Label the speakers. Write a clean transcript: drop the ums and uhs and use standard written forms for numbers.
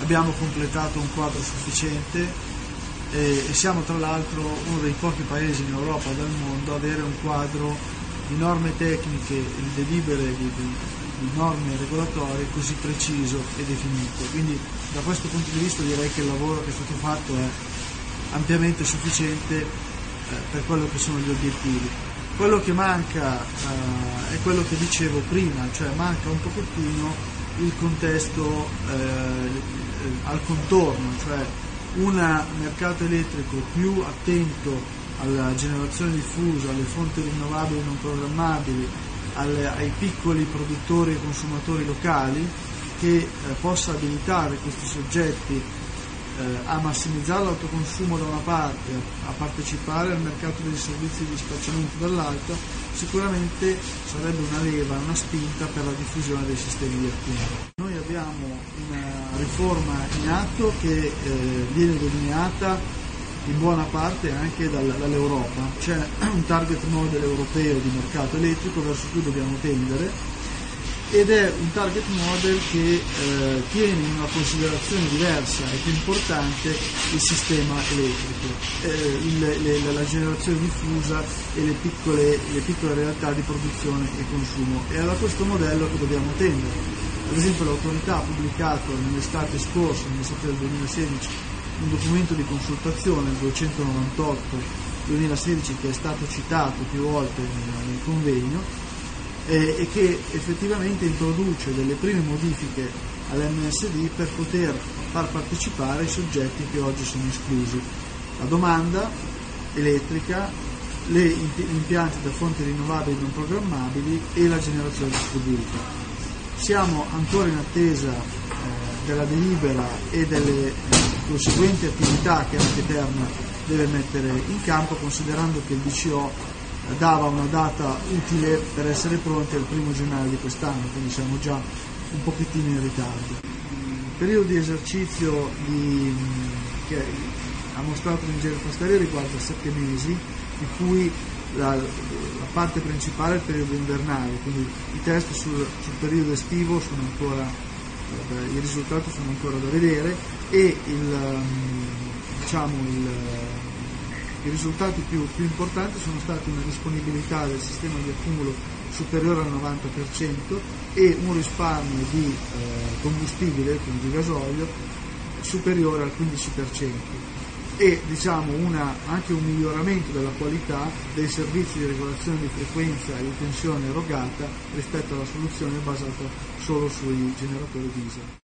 Speaker 1: abbiamo completato un quadro sufficiente e siamo tra l'altro uno dei pochi paesi in Europa e del mondo a avere un quadro di norme tecniche e di delibere di norme regolatorie così preciso e definito. Quindi da questo punto di vista direi che il lavoro che è stato fatto è ampiamente sufficiente per quello che sono gli obiettivi. Quello che manca è quello che dicevo prima, cioè manca un pochettino il contesto al contorno, cioè un mercato elettrico più attento alla generazione diffusa, alle fonti rinnovabili non programmabili, ai piccoli produttori e consumatori locali, che possa abilitare questi soggetti a massimizzare l'autoconsumo da una parte, a partecipare al mercato dei servizi di dispacciamento dall'altra, sicuramente sarebbe una leva, una spinta per la diffusione dei sistemi di accumulo. Noi abbiamo una riforma in atto che viene delineata in buona parte anche dall'Europa. C'è un target model europeo di mercato elettrico verso cui dobbiamo tendere, ed è un target model che tiene in una considerazione diversa e più importante il sistema elettrico, la generazione diffusa e le piccole realtà di produzione e consumo. È da questo modello che dobbiamo tendere. Ad esempio l'autorità ha pubblicato nell'estate scorsa, nell'estate del 2016, un documento di consultazione, il 298-2016, che è stato citato più volte nel convegno, e che effettivamente introduce delle prime modifiche all'MSD per poter far partecipare i soggetti che oggi sono esclusi: la domanda elettrica, gli impianti da fonti rinnovabili non programmabili e la generazione distribuita. Siamo ancora in attesa della delibera e delle conseguenti attività che anche Terna deve mettere in campo, considerando che il DCO dava una data utile per essere pronti al 1° gennaio di quest'anno, quindi siamo già un pochettino in ritardo. Il periodo di esercizio che ha mostrato l'ingegner Pastelli riguarda 7 mesi, di cui la parte principale è il periodo invernale, quindi i test sul periodo estivo sono ancora, i risultati sono ancora da vedere, e i risultati più importanti sono stati una disponibilità del sistema di accumulo superiore al 90% e un risparmio di combustibile, quindi di gasolio, superiore al 15%, e anche un miglioramento della qualità dei servizi di regolazione di frequenza e di tensione erogata rispetto alla soluzione basata solo sui generatori diesel.